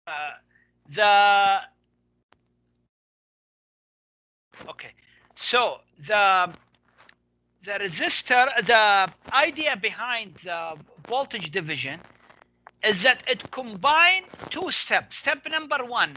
the okay, so the resistor, the idea behind the voltage division is that it combines two steps. Step number one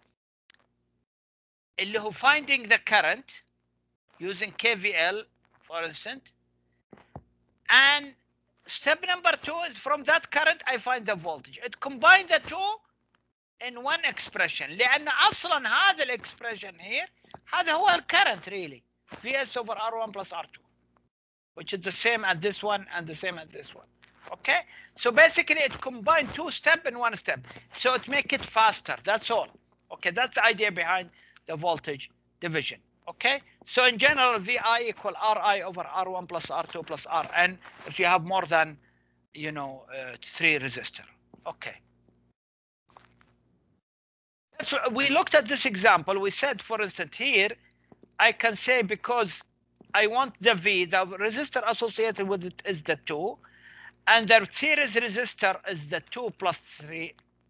اللي هو finding the current using KVL for instance, and step number two is from that current I find the voltage. It combines the two in one expression لأن أصلا هذا الexpression here هذا هو الcurrent really Vs over R1 plus R2, which is the same as this one and the same as this one. Okay, so basically it combines two steps in one step, so it make it faster, that's all. Okay, that's the idea behind the voltage division. Okay, so in general VI equal Ri over R1 plus R2 plus Rn if you have more than, you know, 3 resistor. Okay, so we looked at this example. We said, for instance, here I can say because I want the V, the resistor associated with it is the 2, and the series resistor is the 2 plus 3,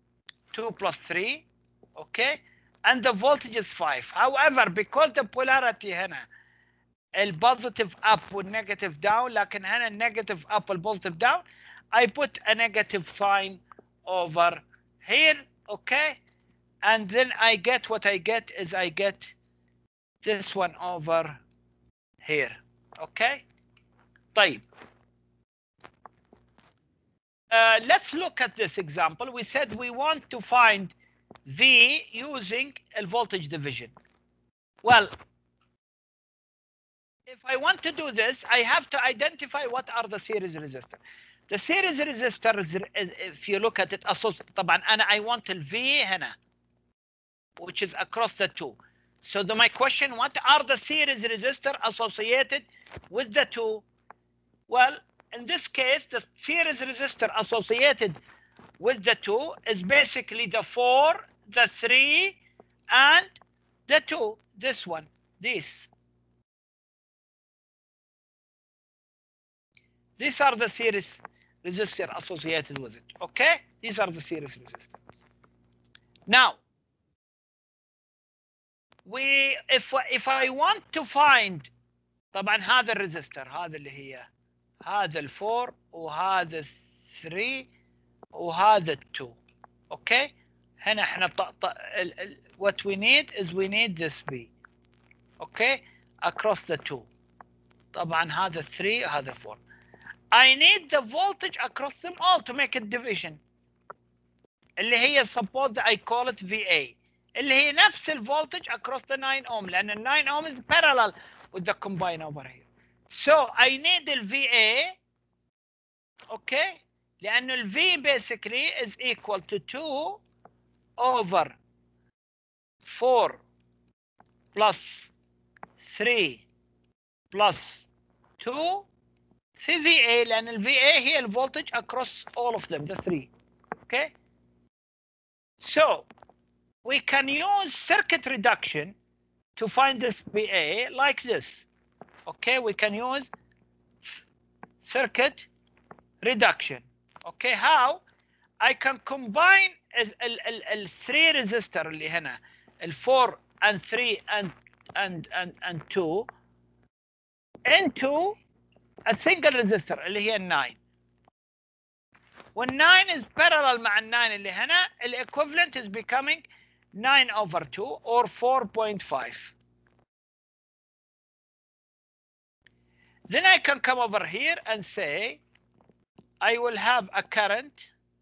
okay, and the voltage is 5. However, because the polarity هنا البوزيتيف up والنيجاتيف down، لكن هنا النيجاتيف up والبوزيتيف down، I put a negative sign over here. Okay, and then I get what I get is I get this one over here. Okay, طيب. Let's look at this example. We said we want to find V using a voltage division. Well, if I want to do this, I have to identify what are the series resistors. The series resistor, if you look at it, طبعا I want the V هنا, which is across the two. So my question, what are the series resistor associated with the two? Well, in this case, the series resistor associated with the 2 is basically the 4, the 3, and the 2. This one, this. These are the series resistor associated with it. Okay, these are the series resistor. Now, if I want to find طبعا هذا الريزستور، هذا اللي هي هذا ال4 وهذا ال3 وهذا ال2. اوكي، هنا احنا what we need is we need this V. okay, across the 2. طبعا هذا 3 وهذا 4. I need the voltage across them all to make a division اللي هي suppose that I call it VA اللي هي نفس الفولتج across the 9 ohm لأن ال 9 ohm is parallel with the combine over here. So I need the VA. okay, لأن ال V basically is equal to 2 over 4 plus 3 plus 2 في VA لأن ال VA هي ال voltage across all of them, the 3. okay, so we can use circuit reduction to find this VA like this. okay, we can use circuit reduction. okay, how? I can combine ال 3 resistor اللي هنا ال 4 and 3 and 2 into a single resistor اللي هي ال 9. وال9 is parallel مع ال9 اللي هنا، equivalent is becoming 9 over 2 or 4.5. Then I can come over here and say I will have a current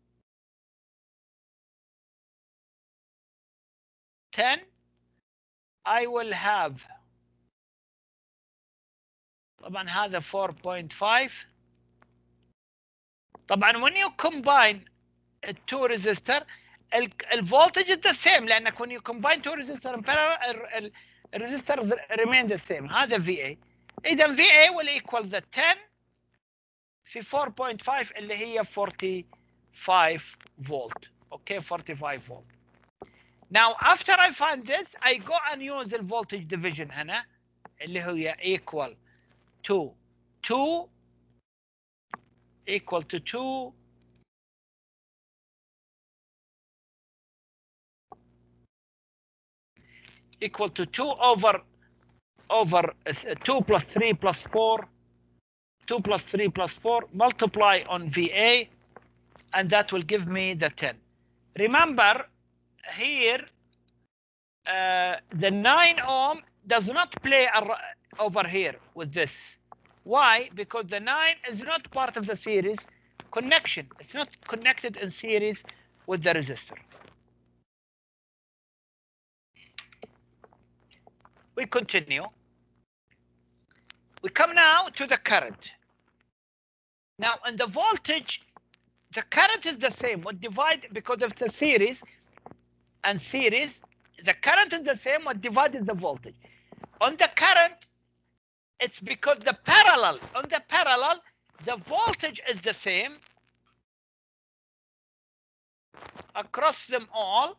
10. I will have طبعا هذا 4.5. طبعا when you combine two resistor الفولتج is the same لانك when you combine two resistor in parallel الريزستور remain the same. هذا VA. اذا VA will equal the 10 في 4.5 اللي هي 45 volt. okay, 45 volt. Now after I find this I go and use the voltage division هنا اللي هي equal to 2 equal to 2 equal to 2 over 2 plus 3 plus 4, 2 plus 3 plus 4, multiply on VA, and that will give me the 10. Remember, here, the 9 ohm does not play over here with this. Why? Because the 9 is not part of the series connection. It's not connected in series with the resistor. We continue. We come now to the current. Now, in the voltage, the current is the same. What divide, because of the series and series, the current is the same. What divided the voltage. On the current, it's because the parallel. On the parallel, the voltage is the same across them all.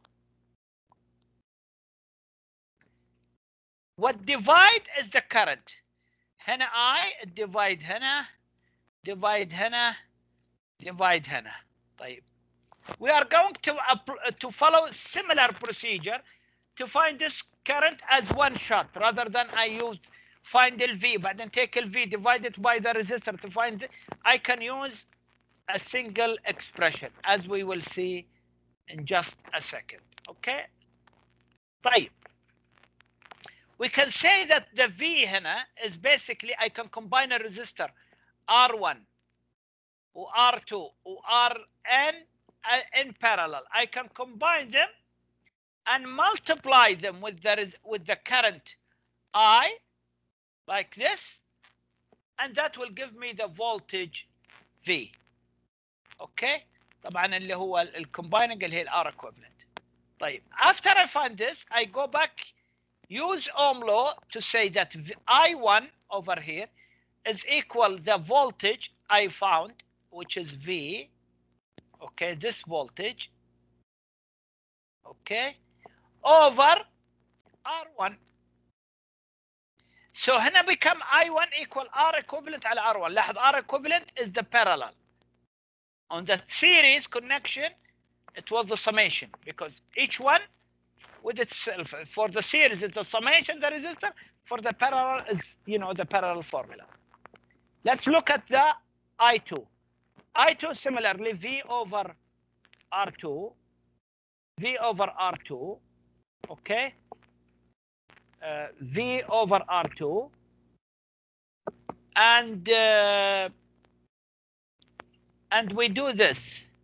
What divide is the current. هنا I divide هنا, divide هنا, divide هنا. طيب. We are going to follow similar procedure to find this current as one shot, rather than I use find LV, but then take LV, divide it by the resistor to find it. I can use a single expression, as we will see in just a second. Okay. طيب. We can say that the V هنا is basically I can combine a resistor R1 or R2 or Rn in parallel. I can combine them and multiply them with the current I, like this, and that will give me the voltage V. Okay. طبعا اللي هو الكومبايننج اللي هي الار equivalent. طيب, after I find this, I go back, use Ohm law to say that I1 over here is equal the voltage I found, which is V. Okay, this voltage. Okay, over R1. So هنا become I1 equal R equivalent على R1. لاحظ R equivalent is the parallel. On the series connection, it was the summation, because each one with itself. For the series, it's the summation, the resistor. For the parallel, is the parallel formula. Let's look at the I2. I2 similarly V over R2, V over R2, okay, V over R2, and we do this.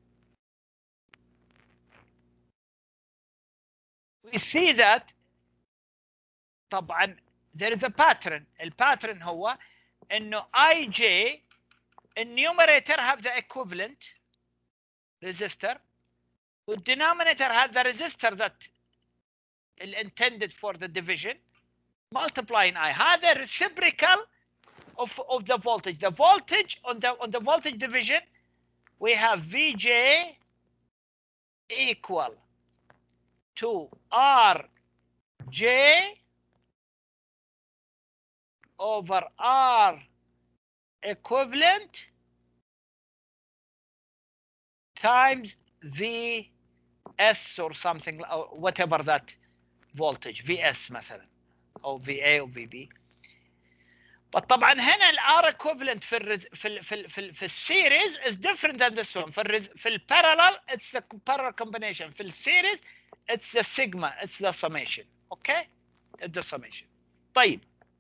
We see that طبعا there is a pattern. الباترن هو انه IJ in numerator have the equivalent resistor, the denominator has the resistor that is intended for the division, multiplying I. هذا reciprocal of the voltage. The voltage on the voltage division, we have VJ equal to RJ over R equivalent times VS or something, or whatever that voltage, VS مثلا او VA او VB. But طبعا هنا الR equivalent في السيريز is different than this one. في البارallel it's the parallel combination. في السيريز it's the sigma, it's the summation. Okay, it's the summation. طيب,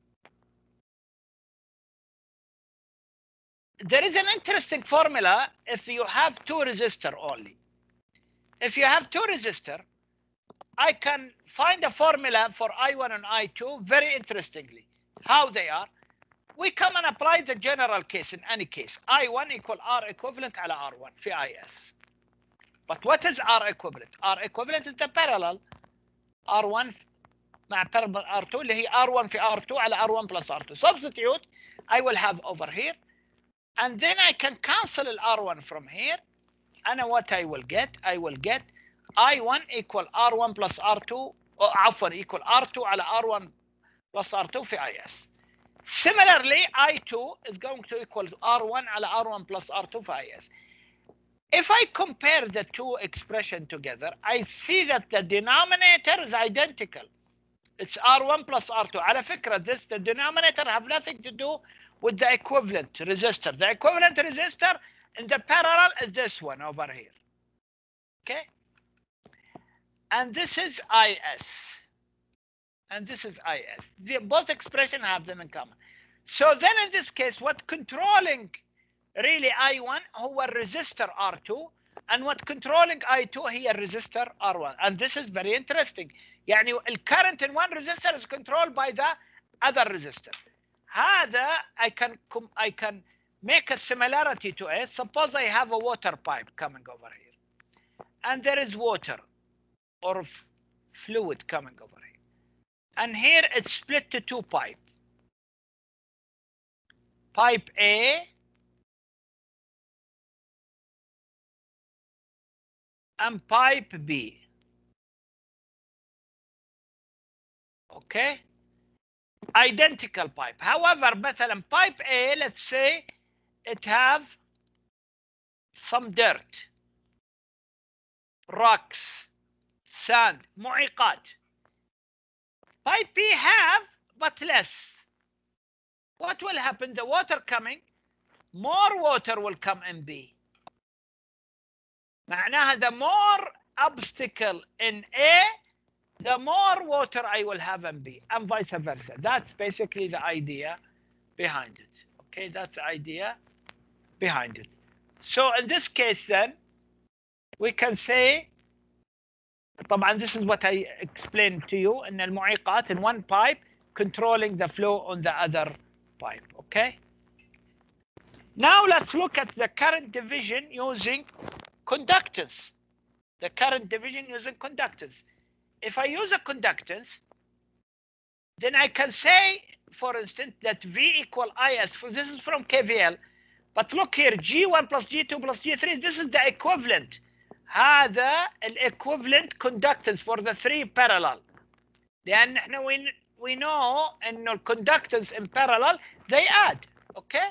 there is an interesting formula if you have two resistor only. If you have two resistor, I can find a formula for I1 and I2 very interestingly. How they are? We come and apply the general case in any case. I1 equal R equivalent على R1 في IS. But what is R equivalent? R equivalent is the parallel. R1 مع parallel R2 اللي هي R1 في R2 على R1 plus R2. Substitute, I will have over here. And then I can cancel R1 from here. And what I will get? I will get I1 equal R1 plus R2, or عفوا equal R2 على R1 plus R2 في IS. Similarly, I2 is going to equal R1 على R1 plus R2 في IS. If I compare the two expressions together, I see that the denominator is identical. It's R1 plus R2. على فكرة, this, the denominator have nothing to do with the equivalent resistor. The equivalent resistor in the parallel is this one over here. Okay? And this is IS. And this is IS. Both expressions have them in common. So then in this case, what controlling really I1 هو resistor R2, and what controlling I2 هي resistor R1. And this is very interesting. يعني الcurrent in one resistor is controlled by the other resistor. هذا I can make a similarity to it. Suppose I have a water pipe coming over here, and there is water or fluid coming over here, and here it's split to two pipes. Pipe A and pipe B. Okay, identical pipe. However, مثلا pipe A, let's say it have some dirt, rocks, sand, معيقات. Pipe B have but less. What will happen? The water coming, more water will come in B. معناها the more obstacle in A, the more water I will have in B, and vice versa. That's basically the idea behind it. Okay, that's the idea behind it. So in this case then, we can say, طبعا this is what I explained to you, in المعيقات in one pipe controlling the flow on the other pipe. Okay. Now let's look at the current division using conductance. The current division using conductance. If I use a conductance, then I can say, for instance, that V equal IS. So this is from KVL. But look here, G1 plus G2 plus G3, this is the equivalent. هذا equivalent conductance for the three parallel. لأن احنا we know إنه conductance in parallel they add. Okay.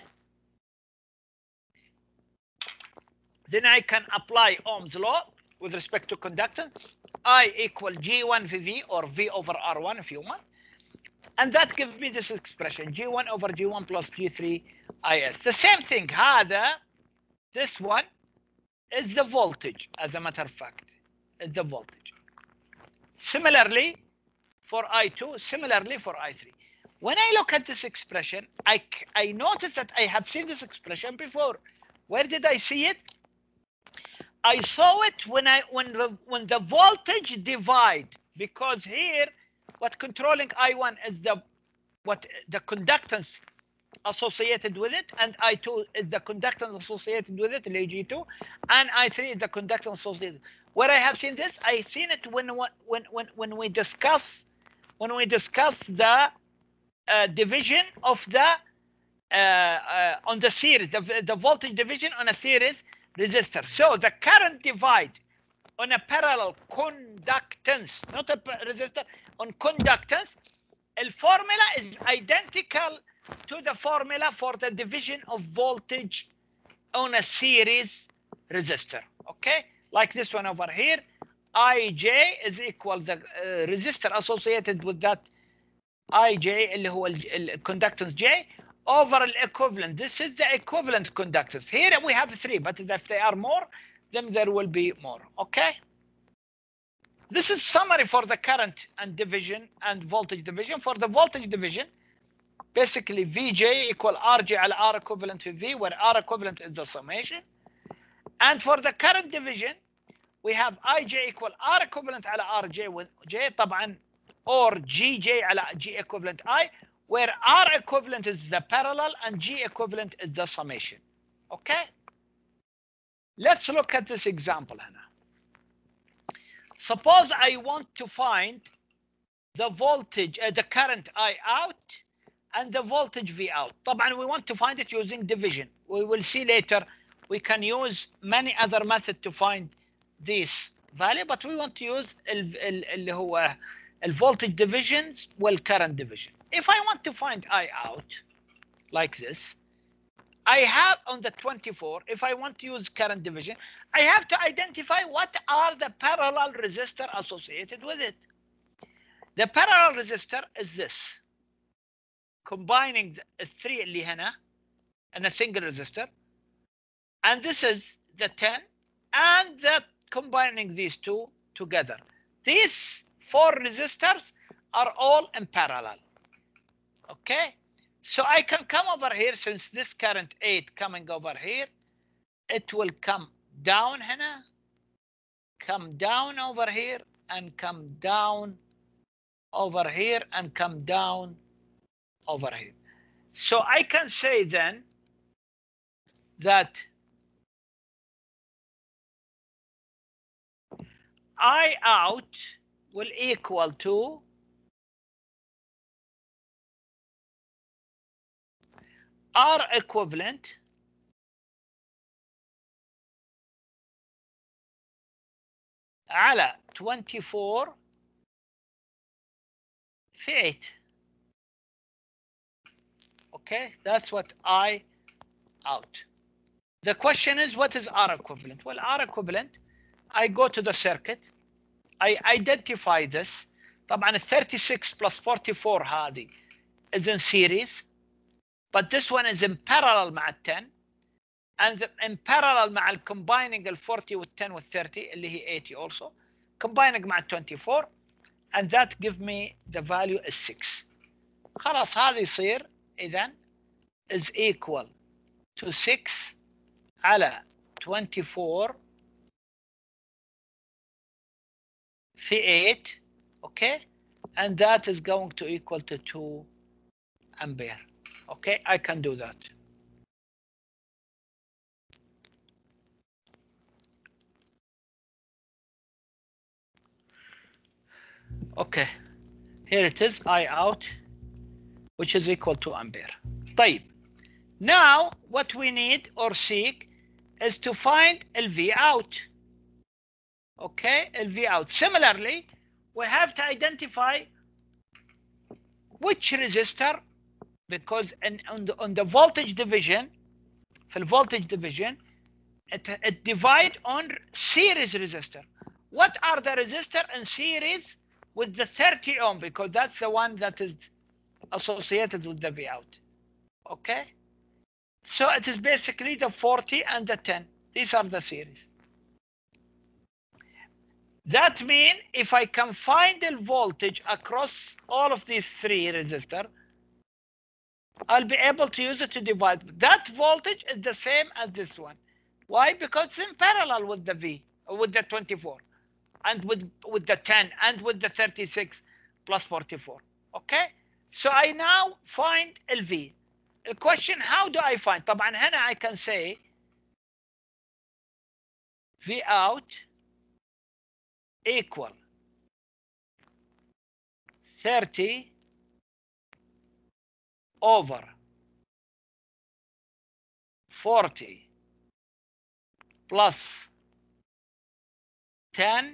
Then I can apply Ohm's law with respect to conductance. I equal G1 V or V over R1 if you want. And that gives me this expression, G1 over G1 plus G3 IS. The same thing, هذا, this one is the voltage, as a matter of fact, is the voltage. Similarly for I2, similarly for I3. When I look at this expression, I notice that I have seen this expression before. Where did I see it? I saw it when the voltage divide, because here what controlling I1 is the conductance associated with it, and I2 is the conductance associated with it, G2, and I3 is the conductance associated. Where I have seen this, I seen it when we discuss the division of the on the series, the voltage division on a series resistor. So the current divide on a parallel conductance, not a resistor, on conductance, the formula is identical to the formula for the division of voltage on a series resistor. Okay, like this one over here, IJ is equal the resistor associated with that IJ اللي هو conductance J over the equivalent. This is the equivalent conductance. Here we have three, but if they are more, then there will be more. Okay. This is summary for the current and division and voltage division. For the voltage division, basically VJ equal RJ على R equivalent to V, where R equivalent is the summation. And for the current division, we have IJ equal R equivalent على RJ with J طبعا, or GJ على G equivalent I, where R equivalent is the parallel and G equivalent is the summation. Okay. Let's look at this example هنا. Suppose I want to find the voltage, the current I out and the voltage V out. طبعا we want to find it using division. We will see later we can use many other methods to find this value, but we want to use اللي هو voltage divisions والcurrent division. If I want to find I out like this, I have on the 24, if I want to use current division, I have to identify what are the parallel resistor associated with it. The parallel resistor is this, combining the 3 اللي هنا and a single resistor, and this is the 10, and that combining these two together. These 4 resistors are all in parallel. Okay, so I can come over here, since this current 8 coming over here, it will come down هنا, come down over here, and come down over here, and come down over here. So I can say then that I out will equal to R equivalent على 24 في 8. Okay, that's what I out. The question is, what is R equivalent? Well, R equivalent, I go to the circuit, I identify this. طبعا 36 plus 44 هذه is in series, but this one is in parallel مع 10, and in parallel مع combining ال 40 وال 10 وال 30 اللي هي 80 also, combining مع 24, and that give me the value is 6. خلاص هذا يصير إذن is equal to 6 على 24 في 8. Okay, and that is going to equal to 2 ampere. Okay, I can do that. Okay, here it is, I out, which is equal to ampere. طيب, now what we need or seek is to find V out. Okay, V out. Similarly, we have to identify which resistor, because on the voltage division, في voltage division, it divide on series resistor. What are the resistor in series with the 30 ohm? Because that's the one that is associated with the V out. Okay, so it is basically the 40 and the 10. These are the series. That means if I can find the voltage across all of these 3 resistors, I'll be able to use it to divide. That voltage is the same as this one. Why? Because it's in parallel with the V, with the 24, and with the 10, and with the 36 plus 44. Okay, so I now find LV. The question, how do I find? طبعا هنا I can say V out equal 30 over 40 plus 10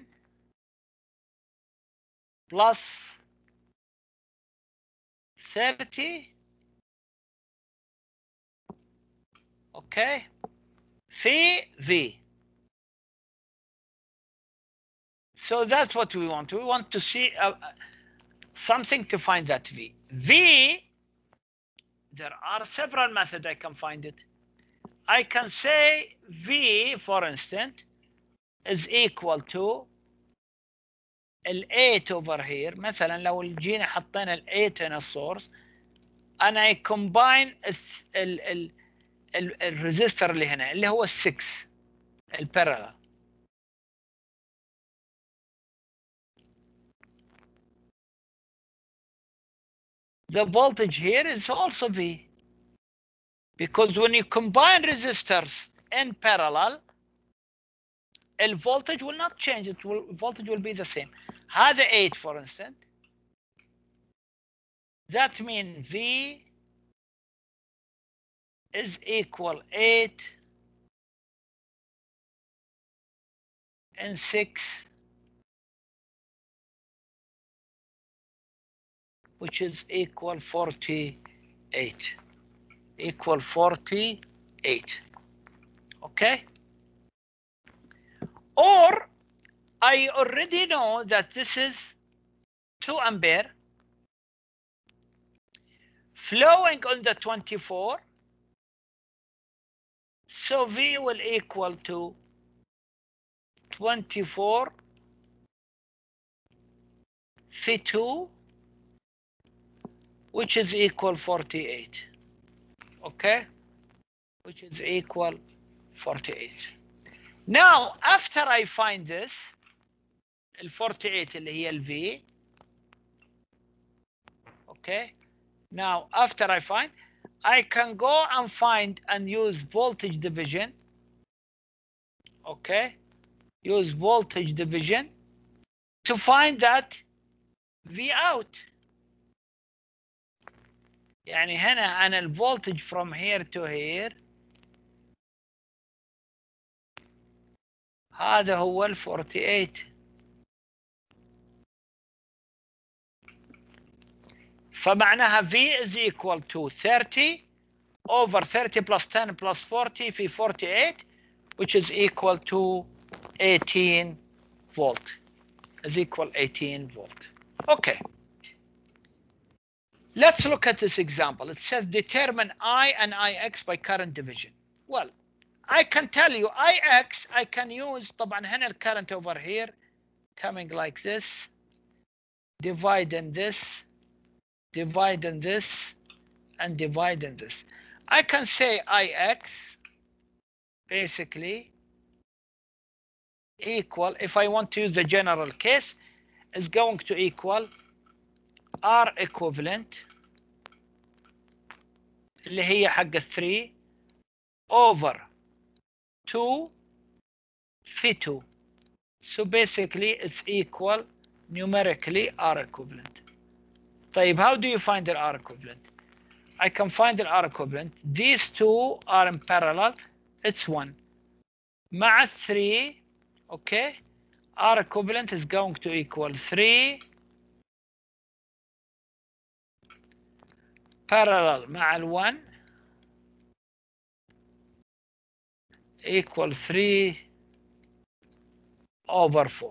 plus 30. Okay, phi V. So that's what we want. We want to see something to find that V. V, there are several methods I can find it. I can say V, for instance, is equal to ال 8 over here. مثلا لو جينا حطينا ال 8 هنا السورس، and I combine الريزستور اللي هنا اللي هو ال 6 البارallel. The voltage here is also V, because when you combine resistors in parallel, the voltage will not change. Voltage will be the same. هذا 8 for instance. That means V is equal 8 and 6, which is equal 48. Equal 48. Okay? Or I already know that this is 2 ampere flowing on the 24. So V will equal to 24 في 2, which is equal 48. Okay, which is equal 48. Now after I find this ال 48 اللي هي ال V. Okay, now after I find, I can go and find and use voltage division. Okay, use voltage division to find that V out. يعني هنا أنا الفولتج from here to here هذا هو ال 48. فمعناها V is equal to 30 over 30 plus 10 plus 40 في 48, which is equal to 18 volt. Is equal 18 volt. Okay. Let's look at this example. It says determine I and IX by current division. Well, I can tell you IX I can use طبعا هنا current over here coming like this, dividing this, dividing this, and dividing this. I can say IX basically equal, if I want to use the general case, is going to equal R equivalent اللي هي حق 3 over 2 في 2. So basically it's equal numerically R equivalent. طيب how do you find the R equivalent? I can find the R equivalent. These two are in parallel. It's 1. مع 3, okay, R equivalent is going to equal 3 parallel مع ال 1 equal 3 over 4.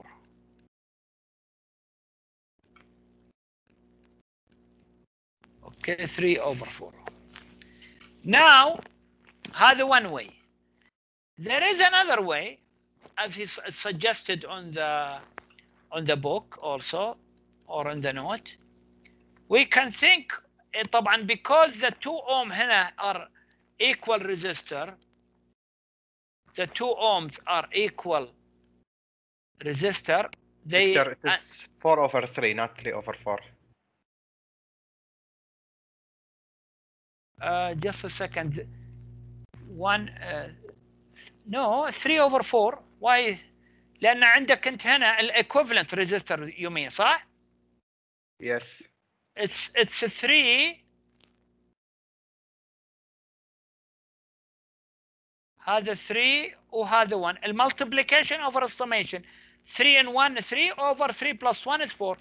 Okay, 3 over 4. Now هذا one way. There is another way, as he suggested on the book also, or on the note. We can think طبعا because the 2 ohm هنا are equal resistor, the 2 ohms are equal resistor, they Victor, it is 4 over 3, not 3 over 4. Just a second. No, 3 over 4. Why? لأن عندك أنت هنا equivalent resistor you mean, صح؟ Yes. It's 3. هذا 3 وهذا 1. المultiplication over the summation. 3 and 1 3 over 3 plus 1 is 4.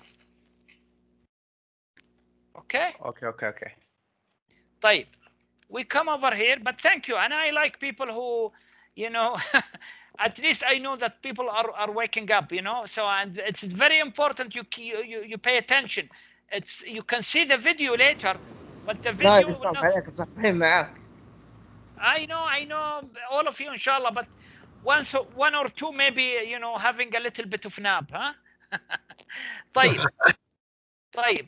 Okay? Okay. طيب. We come over here, but thank you. And I like people who, you know, at least I know that people are waking up, you know. So, and it's very important you pay attention. You can see the video later, but the video will not... I know all of you, inshallah, but one or two maybe, you know, having a little bit of nap, huh? طيب.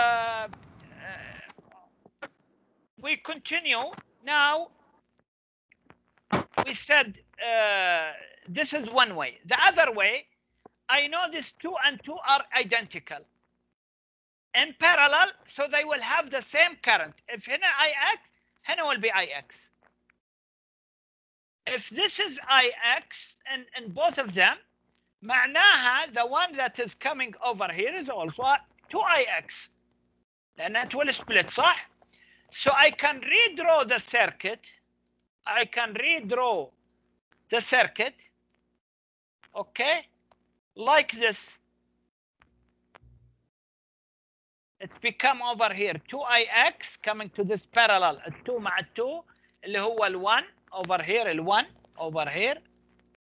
We continue. Now, we said this is one way. The other way, I know these 2 and 2 are identical in parallel, so they will have the same current. If هنا IX, هنا will be IX. If this is IX and both of them, معناها the one that is coming over here is also 2IX. لأن it will split, صح? So I can redraw the circuit. Okay, like this. It become over here 2IX coming to this parallel 2 مع 2 اللي هو ال 1 over here, ال 1 over here.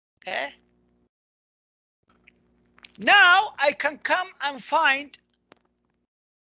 Okay. Now I can come and find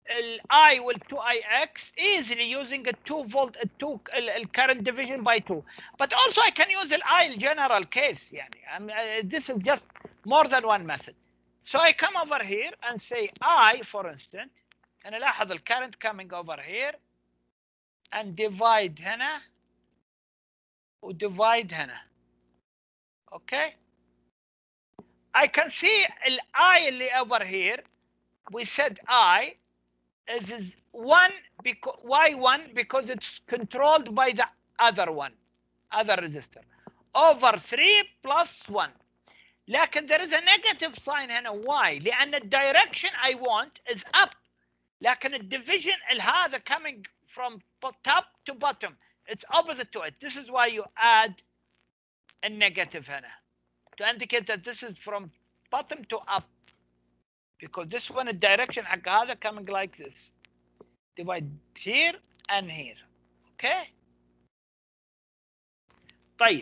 I will 2ix easily using a 2 volt current division by 2. But also I can use I general case. يعني this is just more than one method. So I come over here and say I, for instance, and لاحظ the current coming over here and divide هنا ودivide هنا. Okay? I can see I اللي over here. We said I is 1 because why 1? Because it's controlled by the other one, other resistor, over 3 plus 1. لكن there is a negative sign هنا. Why? لأن the direction I want is up. لكن الديفيجن هذا coming from top to bottom, it's opposite to it. This is why you add a negative هنا to indicate that this is from bottom to up, because this one, the direction حق هذا coming like this. Divide here and here. Okay. طيب.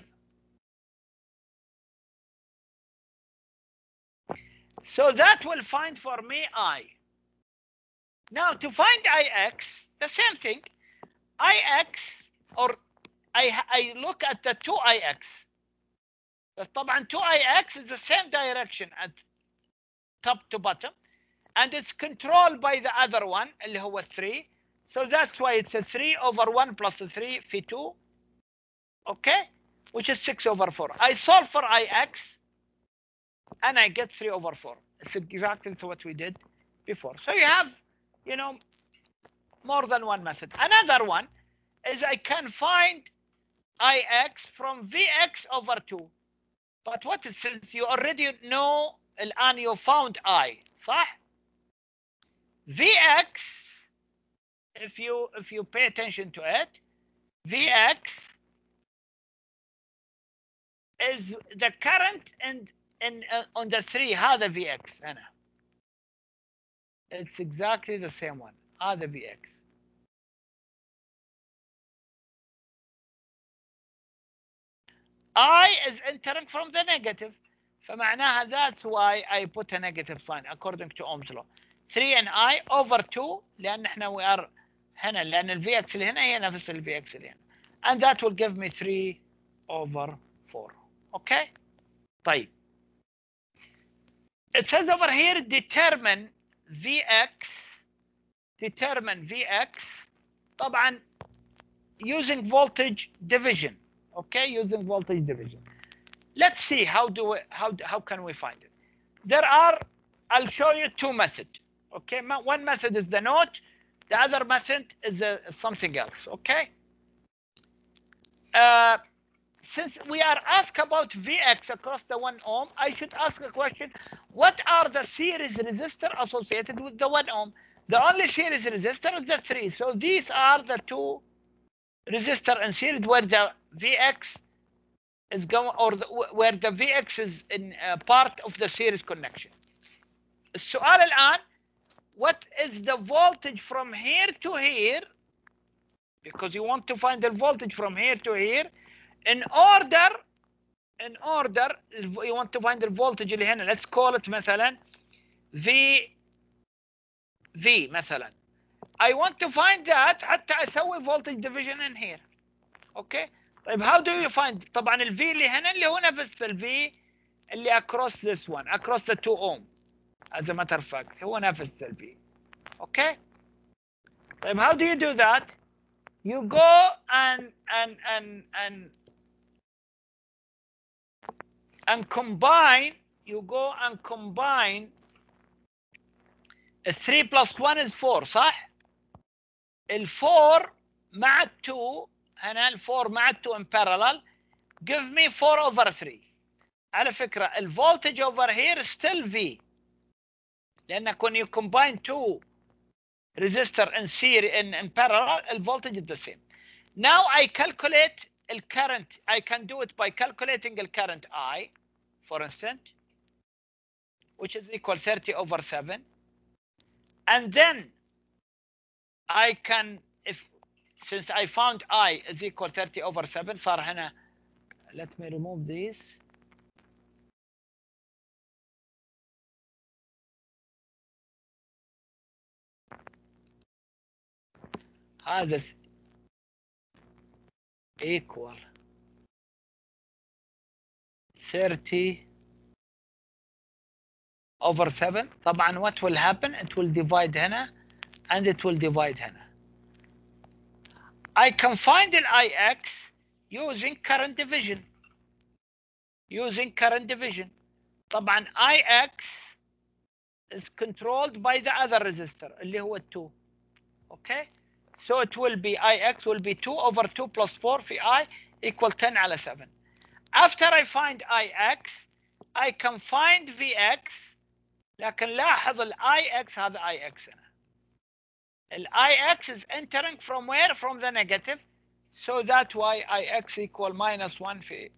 So that will find for me I. Now to find Ix, the same thing. Ix, or I look at the 2Ix. طبعا 2Ix is the same direction at top to bottom, and it's controlled by the other one اللي هو 3. So that's why it's a 3 over 1 plus a 3 في 2. Okay, which is 6 over 4. I solve for Ix and I get 3 over 4. It's exactly what we did before. So you have, more than one method. Another one is I can find Ix from Vx over 2. But what is, since you already know الآن you found I, صح? Vx, if you pay attention to it, Vx is the current on the 3. هذا Vx هنا. It's exactly the same one. هذا Vx. I is entering from the negative. فمعناها that's why I put a negative sign according to Ohm's law. 3 and I over 2 لأن احنا we are هنا لأن ال Vx اللي هنا هي نفس ال Vx اللي هنا. And that will give me 3 over 4. Okay? طيب. It says over here determine Vx. Determine Vx. طبعا using voltage division. Okay, using voltage division. Let's see how can we find it. There are, I'll show you two methods. Okay, one method is the note, the other method is something else. Okay. Since we are asked about Vx across the 1 ohm, I should ask a question: what are the series resistor associated with the 1 ohm? The only series resistor is the 3. So these are the two resistor in series where the Vx is going, or where the Vx is in part of the series connection. السؤال الآن, what is the voltage from here to here? Because you want to find the voltage from here to here. In order, you want to find the voltage اللي هنا. Let's call it مثلا V مثلا. I want to find that حتى أسوي voltage division in here. Okay. طيب how do you find? طبعا ال V اللي هنا اللي هو نفس ال V اللي across this one, across the 2 ohm. As a matter of fact, هو نفس ال V. Okay. طيب how do you do that? You go and combine. You go and combine. 3 plus 1 is 4, صح؟ ال 4 مع 2 هنا, ال 4 مع 2 in parallel give me 4 over 3. على فكرة ال voltage over here is still V, لأنك when you combine 2 resistor in series in parallel, the voltage is the same. Now I calculate the current. I can do it by calculating the current I, for instance, which is equal 30 over 7. And then I can, since I found I is equal 30 over 7, صار هنا, let me remove these. هذا equal 30 over 7. طبعا what will happen, it will divide هنا and it will divide هنا. I can find the Ix using current division. طبعا Ix is controlled by the other resistor اللي هو 2. Okay, so it will be Ix will be 2 over 2 plus 4 في I equal 10 على 7. After I find Ix I can find Vx, لكن لاحظ ال Ix هذا Ix هنا. ال Ix is entering from where? From the negative, so that's why Ix equal minus 1 في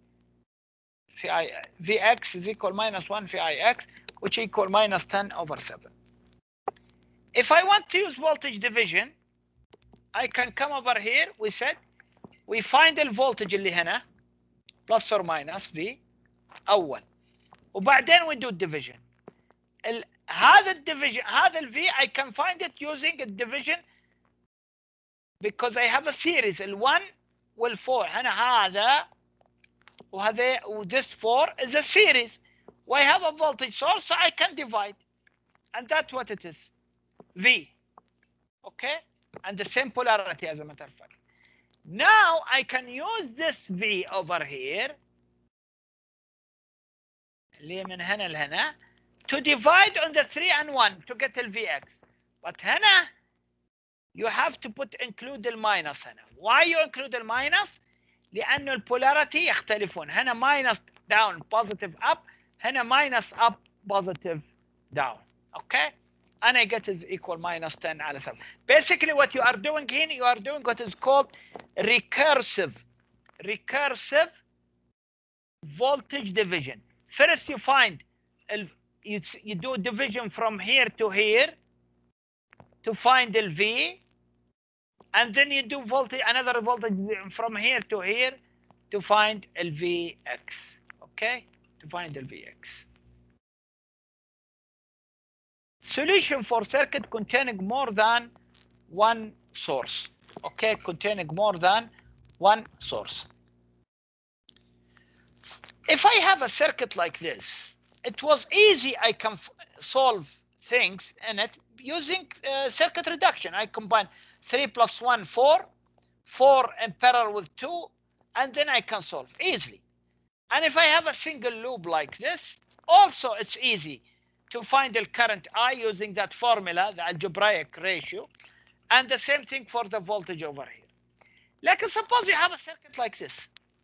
Vx is equal minus 1 في Ix, which equal minus 10 over 7. If I want to use voltage division, I can come over here. We said we find the voltage اللي هنا plus or minus V أول، وبعدين we do division. هذا الديفيجن هذا ال V I can find it using a division because I have a series ال1 وال4 هنا هذا وهذا this 4 is a series. I have a voltage source, so I can divide, and that's what it is, V. Okay, and the same polarity as a matter of fact. Now I can use this V over here اللي من هنا لهنا to divide on the 3 and 1 to get the Vx. But هنا you have to include the minus هنا. Why you include the minus? لأنه البولاريتي يختلفون. هنا minus down positive up، هنا minus up positive down. Okay, and I get is equal minus 10 على 7. Basically what you are doing here, you are doing what is called recursive voltage division. First you find you do division from here to here to find the V, and then you do another voltage from here to here to find the Vx. Okay, to find the Vx. Solution for circuit containing more than one source. Okay, containing more than one source. If I have a circuit like this, it was easy. I can solve things in it using circuit reduction. I combine 3 plus 1, 4, 4 in parallel with 2, and then I can solve easily. And if I have a single loop like this, also it's easy to find the current I using that formula, the algebraic ratio, and the same thing for the voltage over here. Like suppose you have a circuit like this.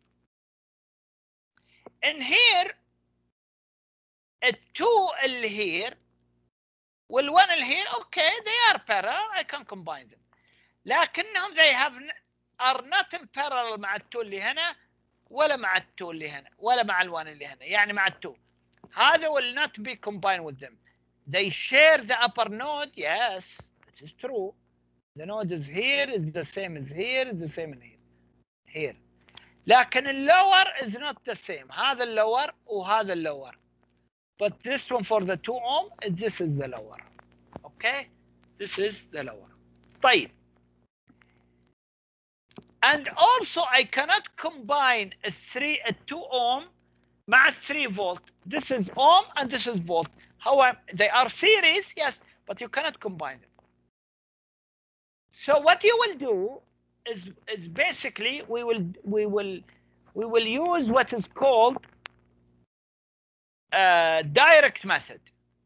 In here, a 2 here, well 1 here, okay, they are parallel, I can combine them. لكنهم are not in parallel مع ال2 اللي هنا ولا مع ال2 اللي هنا ولا مع ال1 اللي هنا، يعني مع ال2. هذا will not be combined with them. They share the upper node, yes, it is true. The node is here, is the same as here, is the same in here. لكن اللور is not the same. هذا اللور وهذا اللور. But this one for the 2 ohm, this is the lower. Okay, this is the lower. طيب. And also I cannot combine a 2 ohm مع 3 volt. This is ohm and this is volt. However, they are series, yes, but you cannot combine them. So what you will do is basically we will use what is called direct method.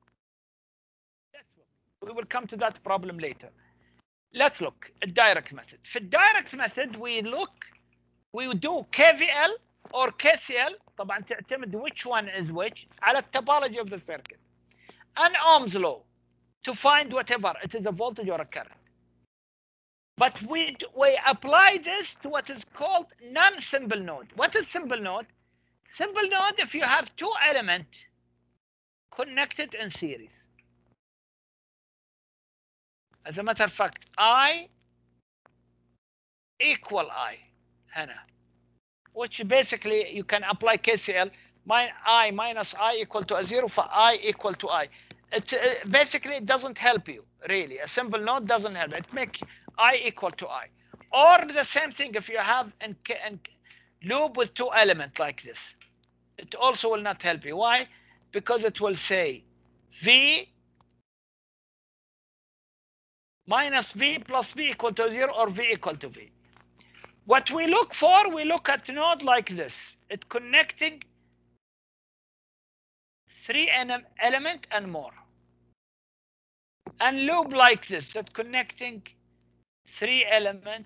We will come to that problem later. Let's look at direct method. For direct method we do KVL or KCL. طبعا تعتمد which one is which على topology of the circuit, and Ohm's law to find whatever it is, a voltage or a current. But we apply this to what is called non-simple node. What is simple node? Simple node if you have 2 elements connected in series. As a matter of fact, I equal I هنا, which basically you can apply KCL. I minus I equal to a 0 for I equal to I. It basically it doesn't help you really. A simple node doesn't help. It makes I equal to I. or the same thing if you have a loop with 2 elements like this. It also will not help you. Why? Because it will say V minus V plus V equal to 0 or V equal to V. What we look for, we look at node like this. It's connecting 3 element and more. And loop like this, that connecting 3 element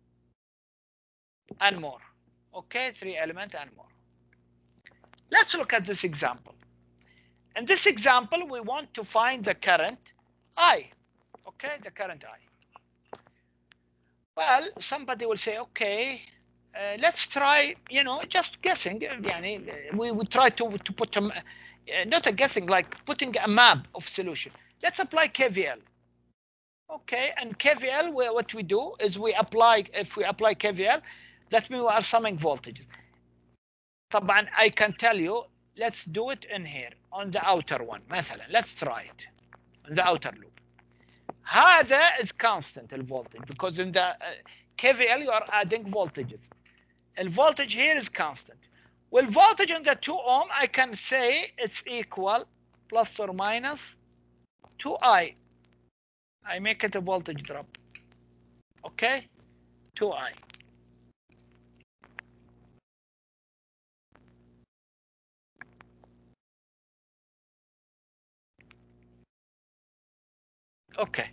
and more. Okay, 3 element and more. Let's look at this example. In this example, we want to find the current I. Okay, the current I. Well, somebody will say, okay, let's try, just guessing. We would try to put not a guessing, like putting a map of solution. Let's apply KVL. Okay, and KVL, what we do is if we apply KVL, that means we are summing voltages. طبعا I can tell you, let's do it in here on the outer one. مثلا, let's try it on the outer loop. هذا is constant voltage because in the KVL you are adding voltages. The voltage here is constant. Well, voltage on the 2 ohm, I can say it's equal plus or minus 2I. I make it a voltage drop. Okay, 2I. Okay.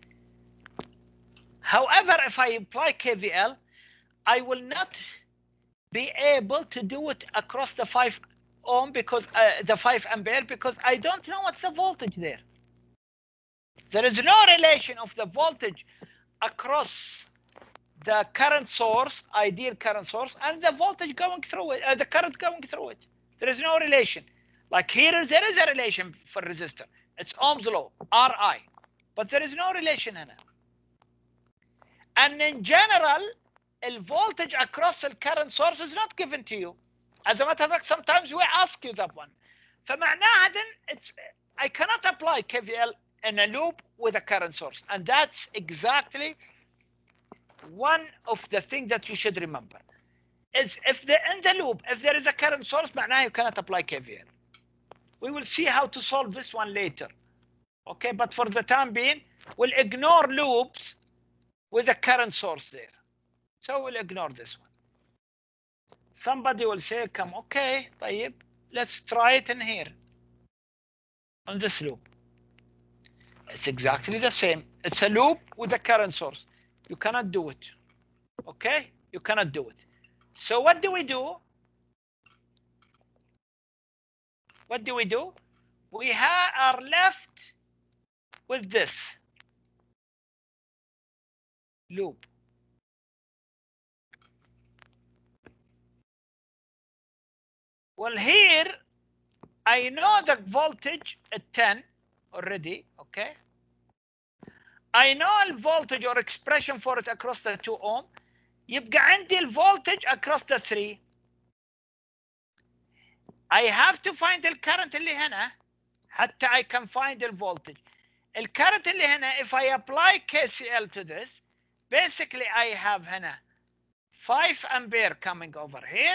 However, if I apply KVL, I will not be able to do it across the 5 ohm because the 5 ampere because I don't know what's the voltage there. There is no relation of the voltage across the current source, ideal current source, and the voltage going through it, the current going through it. There is no relation. Like here, there is a relation for resistor. It's Ohm's law, Ri. But there is no relation in it. And in general, the voltage across the current source is not given to you. As a matter of fact, sometimes we ask you that one. فمعناها then I cannot apply KVL in a loop with a current source. And that's exactly one of the things that you should remember. Is if in the loop, if there is a current source, معناها you cannot apply KVL. We will see how to solve this one later. Okay, but for the time being, we'll ignore loops with a current source there. So we'll ignore this one. Somebody will say, come, okay, طيب, let's try it in here, on this loop. It's exactly the same. It's a loop with a current source. You cannot do it. Okay, you cannot do it. So what do we do? What do we do? We are left with this loop. Well, here I know the voltage at 10 already, okay? I know the voltage or expression for it across the 2 ohm. يبقى عندي الفولتج across the 3. I have to find the current اللي هنا حتى I can find the voltage. The current اللي هنا, if I apply KCL to this, basically I have هنا 5 ampere coming over here.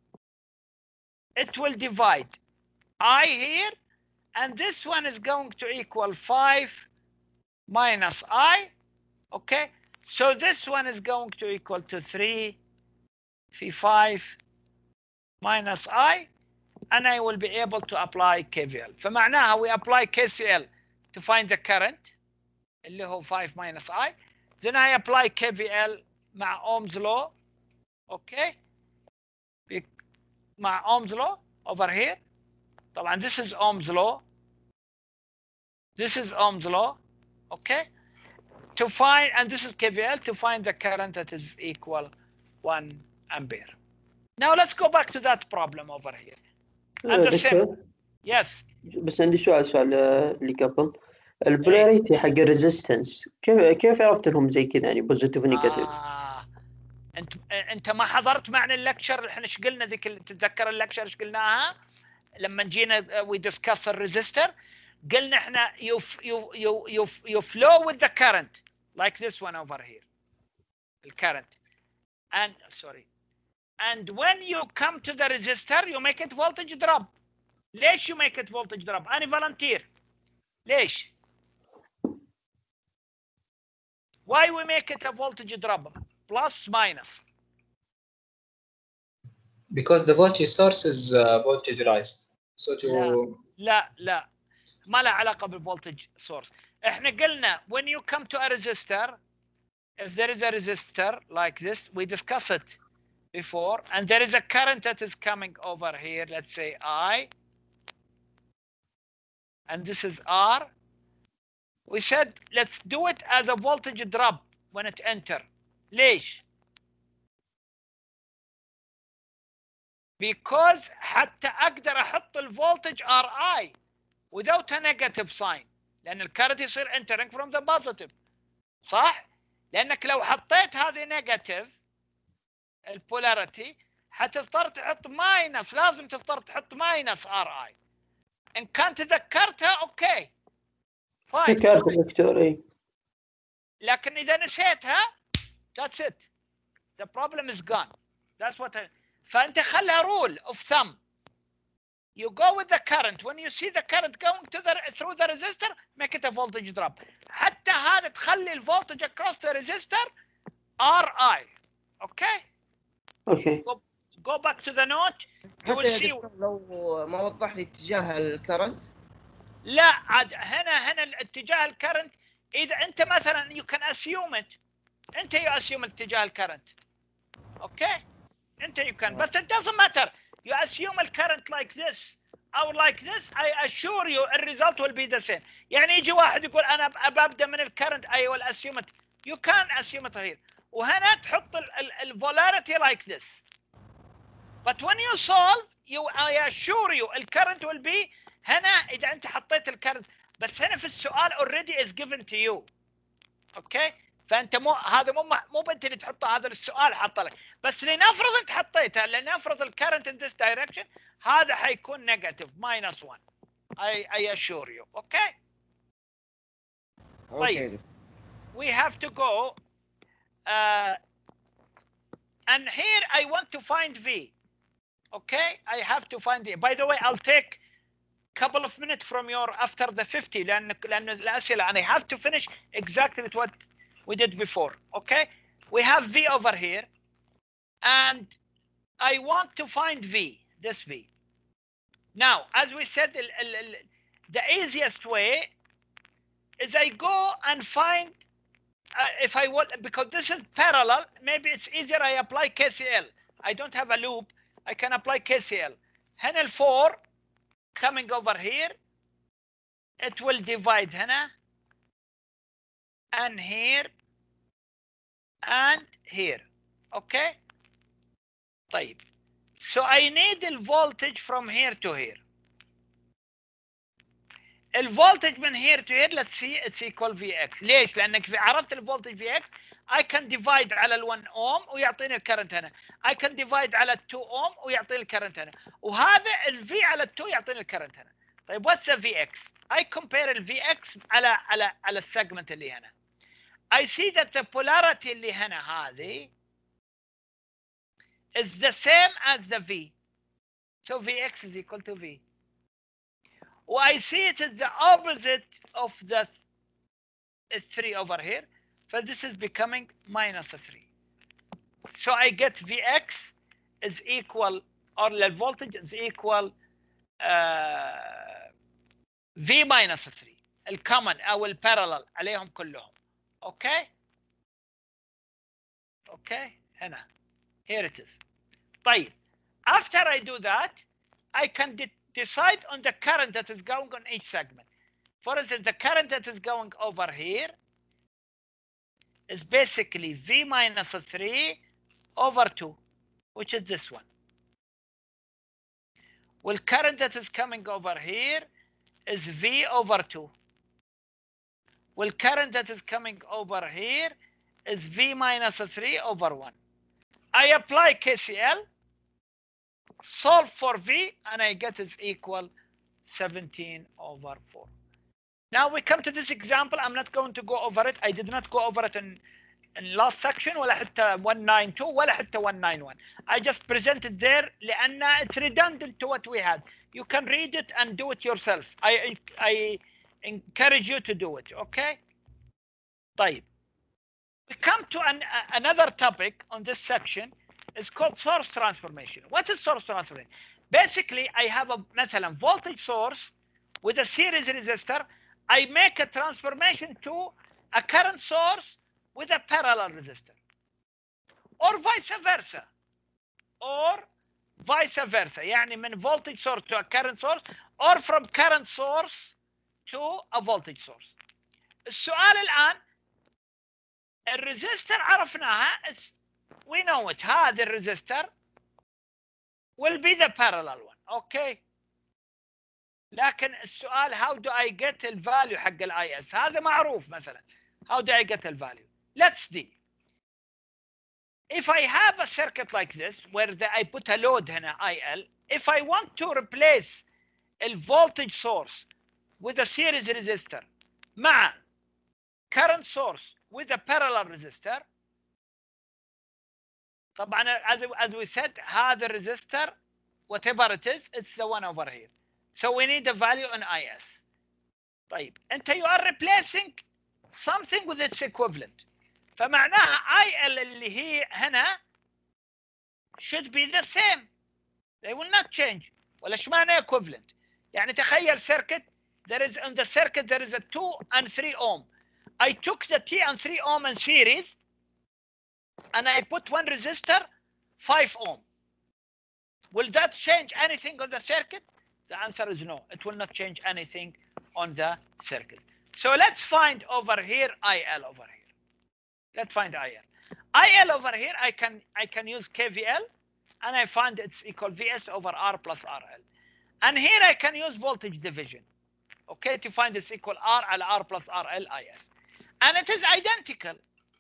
It will divide I here, and this one is going to equal 5 minus I, okay? So this one is going to equal to 3 5 minus I, and I will be able to apply KVL. فمعناها we apply KCL to find the current, اللي هو 5 minus I. Then I apply KVL مع Ohm's law, okay? مع Ohm's law over here. طبعا this is Ohm's law. This is Ohm's law, okay? To find, and this is KVL, to find the current that is equal 1 ampere. Now let's go back to that problem over here. And the same. Yes. بس عندي سؤال اللي قبل البولاريتي حق الريزيستنس كيف عرفت لهم زي كذا يعني بوزيتيف ونيجاتيف؟ انت ما حضرت معنا اللكشر احنا ايش قلنا ذيك تتذكر اللكشر ايش قلناها لما جينا وي ديسكاس الريزيستور قلنا احنا you flow with the current like this one over here. current. And sorry. And when you come to the resistor, you make it voltage drop. ليش you make it voltage drop? أنا volunteer. ليش? Why we make it a voltage drop? Plus, minus. Because the voltage source is voltage rise. So to لا ما له علاقة بالvoltage source. احنا قلنا when you come to a resistor, if there is a resistor like this, we discussed it before, and there is a current that is coming over here, let's say I, and this is R. We said let's do it as a voltage drop when it enter. ليش؟ because حتى اقدر احط الفولتج RI without a negative sign، لان الكارت يصير entering from the positive، صح؟ لانك لو حطيت هذه نيجاتيف البولاريتي حتضطر تحط ماينس، لازم تضطر تحط ماينس RI. ان كان تذكرتها اوكي فاين، ذكرت الدكتور اي، لكن اذا نسيتها that's it, the problem is gone. That's what فانت خلها rule of thumb. You go with the current. When you see the current going through the resistor, make it a voltage drop. حتى هذا تخلي الفولتج across the resistor RI. Okay? اوكي. Go back to the note. You will see. لو ما وضح لي اتجاه الكرنت. لا عاد هنا الاتجاه الكرنت، اذا انت مثلا you can assume it. انت you assume اتجاه الكرنت. Okay? انت you can, but it doesn't matter. You assume a current like this or like this, I assure you the result will be the same. يعني يجي واحد يقول انا ببدا من الكرنت I will assume it. You can assume it here. وهنا تحط الفولاريتي like this. But when you solve, I assure you الكرنت will be هنا اذا انت حطيت الكرنت، بس هنا في السؤال already is given to you. اوكي؟ فانت هذا مو انت اللي تحطه، هذا السؤال حاطه لك، بس لنفرض انت حطيتها، لنفرض الكرنت in this direction، هذا حيكون نيجاتيف -1. I assure you. Okay. طيب. We have to go and here I want to find V. Okay, I have to find V. By the way, I'll take couple of minutes from your after the 50 لأن الأسئلة and I have to finish exactly with what we did before. Okay, we have V over here and I want to find V, this V. Now, as we said, the easiest way is I go and find if I want, because this is parallel, maybe it's easier I apply KCL. I don't have a loop, I can apply KCL. هنا 4 coming over here, it will divide هنا and here and here. Okay. طيب. So I need the voltage from here to here. الفولتج من here to here, let's see, it's equal Vx. ليش؟ لأنك عرفت الفولتج Vx I can divide على ال 1 ohm ويعطيني الكرنت هنا. I can divide على ال 2 ohm ويعطيني الكرنت هنا. وهذا ال V على ال 2 يعطيني الكرنت هنا. طيب what's the Vx? I compare ال Vx على السيجمنت اللي هنا. I see that the polarity اللي هنا هذه is the same as the V. So Vx is equal to V. I see it is the opposite of the 3 over here. So this is becoming -3. So I get Vx is equal, or the voltage is equal V -3. الكومن أو البارallel عليهم كلهم. Okay. Okay. هنا. Here it is. طيب. After I do that, I can decide on the current that is going on each segment. For instance, the current that is going over here is basically V -3 over 2, which is this one. Well, current that is coming over here is V over 2. Well, current that is coming over here is V -3 over 1. I apply KCL, solve for V, and I get is equal 17 over 4. Now we come to this example. I'm not going to go over it. I did not go over it in last section ولا حتى 192 ولا حتى 191. I just presented there لأن it's redundant to what we had. You can read it and do it yourself. I encourage you to do it. Okay. طيب. We come to another topic on this section. It's called source transformation. What is source transformation? Basically, I have a مثلا voltage source with a series resistor. I make a transformation to a current source with a parallel resistor, or vice versa, يعني من voltage source to a current source, or from current source to a voltage source. السؤال الآن الريزستر عرفناها, we know it. هذا الريزستر will be the parallel one. Okay. لكن السؤال how do I get the value حق ال IS؟ هذا معروف مثلا. How do I get the value? Let's see. If I have a circuit like this where I put a load هنا IL, if I want to replace a voltage source with a series resistor مع current source with a parallel resistor, طبعا as we said هذا الريزستر whatever it is, it's the one over here. So we need a value in IS. طيب انت you are replacing something with its equivalent. فمعناها IL اللي هي هنا should be the same. They will not change. ولا ايش معنى equivalent؟ يعني تخيل circuit, there is in the circuit there is a 2 and 3 ohm. I took the 2 and 3 ohm in series and I put one resistor 5 ohm. Will that change anything on the circuit? The answer is no. It will not change anything on the circuit. So let's find over here IL over here. Let's find IL. IL over here, I can use KVL and I find it's equal VS over R plus RL. And here I can use voltage division. Okay, to find it's equal R على R plus RL IS. And it is identical.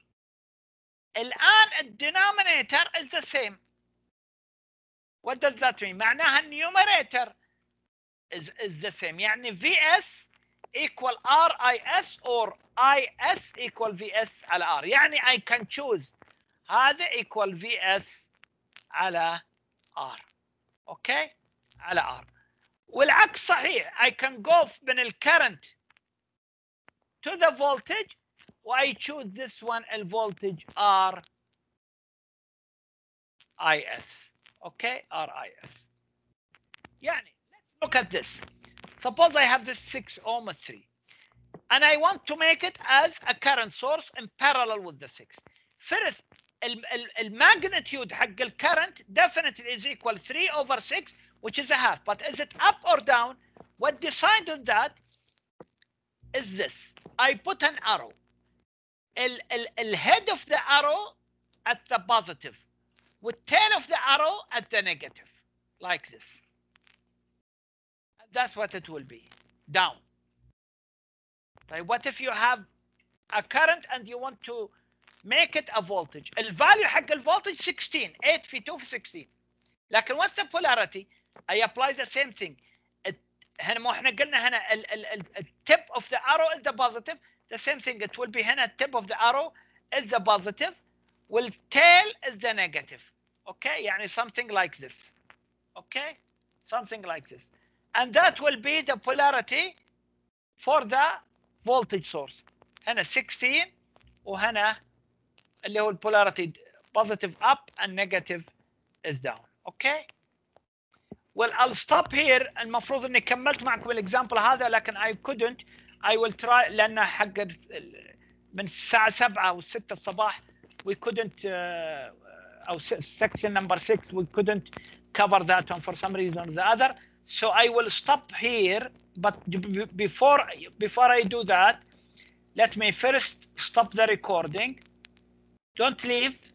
الآن الدenominator is the same. What does that mean? معناها النيوميريتر is the same. يعني VS equal RIS or IS equal VS على R. يعني I can choose هذا equal VS على R. Okay? على R. والعكس صحيح. I can go من الكرنت to the voltage I choose this one الvoltage R IS. Okay? RIS. يعني let's look at this. Suppose I have this 6 ohm 3 and I want to make it as a current source in parallel with the 6. First, the magnitude حق the current definitely is equal 3 over 6, which is a half. But is it up or down? What decided that is this. I put an arrow. The head of the arrow at the positive, with tail of the arrow at the negative, like this. That's what it will be, down. Right? What if you have a current and you want to make it a voltage? The value حق الvoltage 16, 8 في 2 في 16. لكن what's the polarity? I apply the same thing. هنا ما احنا قلنا هنا tip of the arrow is the positive. The same thing, it will be هنا tip of the arrow is the positive, will tail is the negative. Okay, يعني something like this. Okay, something like this. And that will be the polarity for the voltage source. هنا 16 وهنا اللي هو polarity positive up and negative is down. Okay. Well, I'll stop here. المفروض اني كملت معكم الاكزامبل هذا لكن I couldn't. I will try لأن حق من الساعة 7 و 6 الصباح we couldn't أو section number 6 we couldn't cover that one for some reason or the other. So I will stop here, but before I do that, let me first stop the recording. Don't leave.